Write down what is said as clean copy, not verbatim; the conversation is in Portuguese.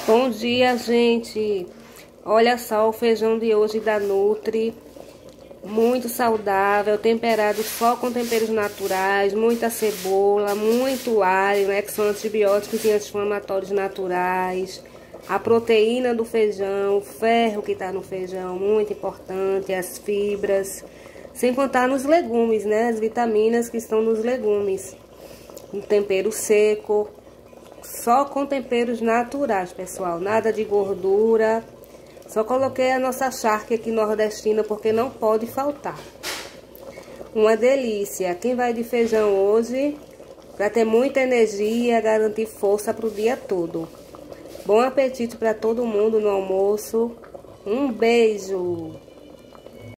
Bom dia, gente. Olha só o feijão de hoje da Nutri. Muito saudável, temperado só com temperos naturais, muita cebola, muito alho, né, que são antibióticos e anti-inflamatórios naturais. A proteína do feijão, o ferro que está no feijão, muito importante, as fibras. Sem contar nos legumes, né, as vitaminas que estão nos legumes. Um tempero seco. Só com temperos naturais, pessoal. Nada de gordura. Só coloquei a nossa charque aqui nordestina porque não pode faltar. Uma delícia. Quem vai de feijão hoje, para ter muita energia, garantir força para o dia todo. Bom apetite para todo mundo no almoço. Um beijo.